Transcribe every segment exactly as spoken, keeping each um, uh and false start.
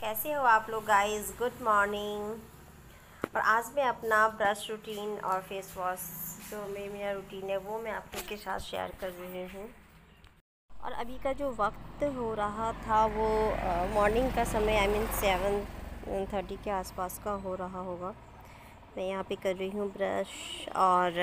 कैसे हो आप लोग गाइस। Good morning. और आज मैं अपना ब्रश रूटीन और फेस वॉश जो मैं मेरा रूटीन है वो मैं आप लोग के साथ शेयर कर रही हूँ। और अभी का जो वक्त हो रहा था वो मॉर्निंग का समय आई मीन सेवन थर्टी के आसपास का हो रहा होगा। मैं यहाँ पे कर रही हूँ ब्रश और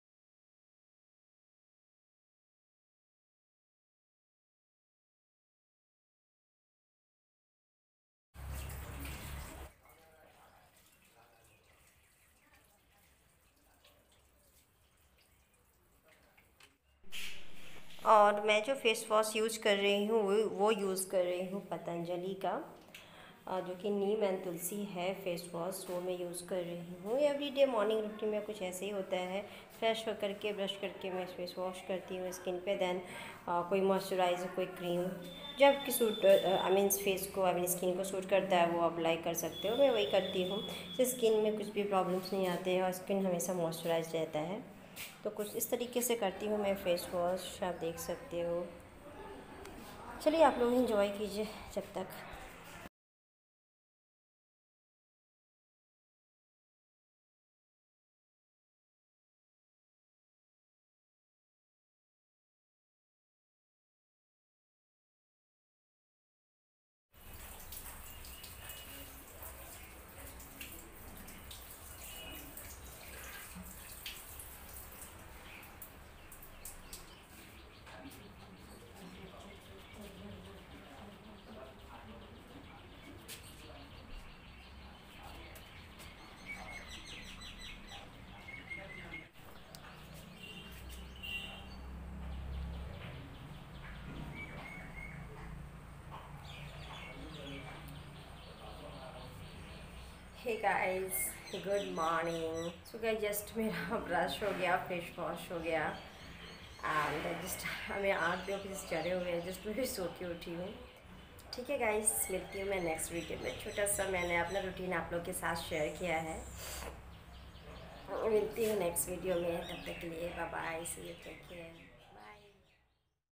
और मैं जो फेस वॉश यूज़ कर रही हूँ वो वो यूज़ कर रही हूँ पतंजलि का, जो कि नीम एंड तुलसी है फेस वॉश, वो मैं यूज़ कर रही हूँ। एवरीडे मॉर्निंग रूटीन में कुछ ऐसे ही होता है। फ्रेश होकर के ब्रश करके मैं फेस वॉश करती हूँ स्किन पे, देन कोई मॉइस्चराइज़र कोई क्रीम जब कि सूट आई मीन फेस को आई मीन स्किन को सूट करता है वो अप्लाई कर सकते हो। मैं वही करती हूँ। स्किन में कुछ भी प्रॉब्लम्स नहीं आते हैं और स्किन हमेशा मॉइस्चराइज रहता है। तो कुछ इस तरीके से करती हूँ मैं फेस वॉश, आप देख सकते हो। चलिए आप लोग इंजॉय कीजिए जब तक। Hey guys, good morning. So guys just मेरा ब्रश हो गया, फेस वॉश हो गया एंड जस्ट हमें आठ बजे ऑफिस चढ़े हुए हैं। जस्ट मैं भी सो के उठी हूँ। ठीक है गाइस, मिलती हूँ मैं नेक्स्ट वीडियो में। छोटा सा मैंने अपना रूटीन आप लोग के साथ शेयर किया है। मिलती हूँ नेक्स्ट वीडियो में, तब तक के लिए bye bye, see you, take care.